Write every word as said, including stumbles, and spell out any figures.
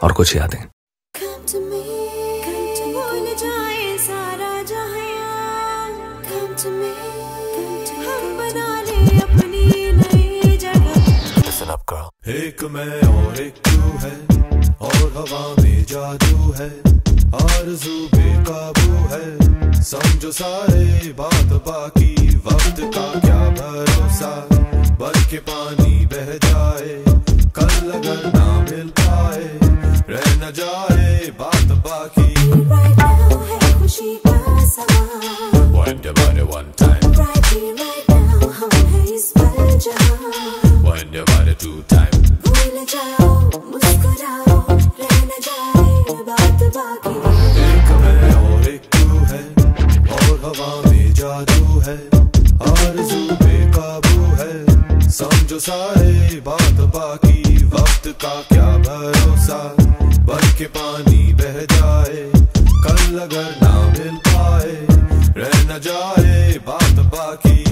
और कुछ यादें। एक मैं और एक तू है और हवा में जादू है, आरज़ू बेकाबू है, समझो सारे बात बाकी, वक्त का क्या भरोसा, बन के पानी बह जाए, कल अगर ना मिल पाए, रह न जाए बात बाकी। Right now है खुशी का समा, One divided one time, right here right now हम हैं इस पल जहाँ, one divided two time, भूल जाओ मुस्कुराओ, रह न जाए बात बाकी। एक मैं और एक तू है और हवा में जादू है, आरज़ू बेकाबू है, समझो सारे बात बाकी, वक्त का क्या भरोसा, बन के पानी बह जाए, कल अगर ना मिल पाए, रह न जाए बात बाकी।